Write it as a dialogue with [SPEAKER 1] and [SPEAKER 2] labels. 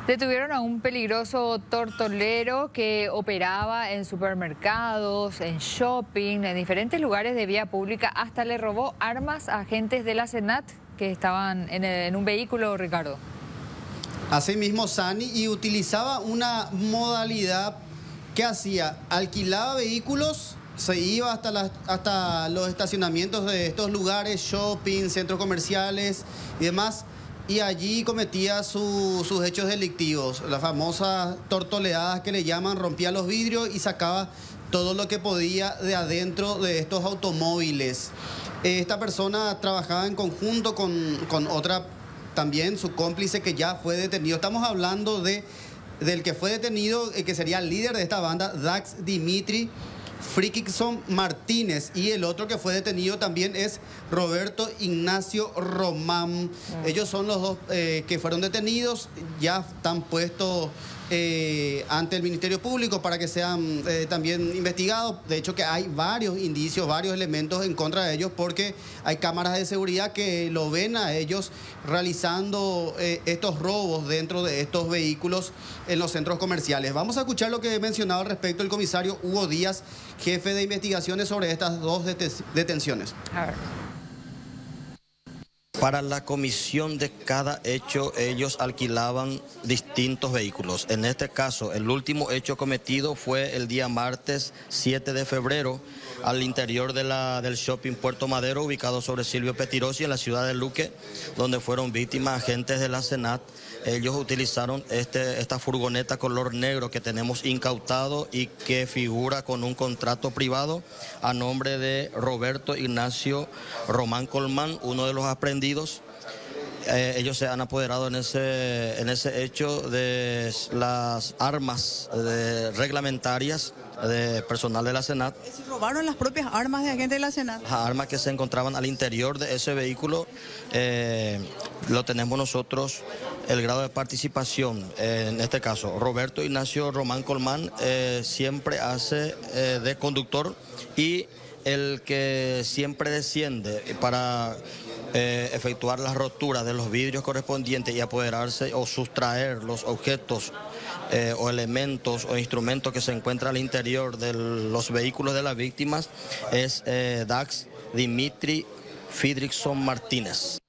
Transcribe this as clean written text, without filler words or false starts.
[SPEAKER 1] Detuvieron a un peligroso tortolero que operaba en supermercados, en shopping, en diferentes lugares de vía pública. Hasta le robó armas a agentes de la SENAT que estaban en un vehículo, Ricardo.
[SPEAKER 2] Asimismo, Sani, y utilizaba una modalidad que hacía, alquilaba vehículos, se iba hasta los estacionamientos de estos lugares, shopping, centros comerciales y demás, y allí cometía sus hechos delictivos, las famosas tortoleadas que le llaman, rompía los vidrios y sacaba todo lo que podía de adentro de estos automóviles. Esta persona trabajaba en conjunto con otra, también su cómplice, que ya fue detenido. Estamos hablando del que fue detenido, que sería el líder de esta banda, Dax Dimitri Frickson Martínez, y el otro que fue detenido también es Roberto Ignacio Román. Ellos son los dos que fueron detenidos, ya están puestos ante el Ministerio Público para que sean también investigados. De hecho, que hay varios indicios, varios elementos en contra de ellos, porque hay cámaras de seguridad que lo ven a ellos realizando estos robos dentro de estos vehículos en los centros comerciales. Vamos a escuchar lo que mencionaba al respecto el comisario Hugo Díaz, jefe de investigaciones sobre estas dos detenciones.
[SPEAKER 1] A ver.
[SPEAKER 3] Para la comisión de cada hecho, ellos alquilaban distintos vehículos. En este caso, el último hecho cometido fue el día martes 7 de febrero al interior del shopping Puerto Madero, ubicado sobre Silvio Petirosi, en la ciudad de Luque, donde fueron víctimas agentes de la SENAT. Ellos utilizaron esta furgoneta color negro que tenemos incautado y que figura con un contrato privado a nombre de Roberto Ignacio Román Colmán, uno de los aprendidos. Ellos se han apoderado en ese hecho de las armas reglamentarias de personal de la SENAT.
[SPEAKER 4] ¿Se robaron las propias armas de agentes de la SENAT?
[SPEAKER 3] Las armas que se encontraban al interior de ese vehículo lo tenemos nosotros. El grado de participación, en este caso, Roberto Ignacio Román Colmán siempre hace de conductor, y el que siempre desciende para efectuar las roturas de los vidrios correspondientes y apoderarse o sustraer los objetos o elementos o instrumentos que se encuentran al interior de los vehículos de las víctimas es Dax Dimitri Frickson Martínez.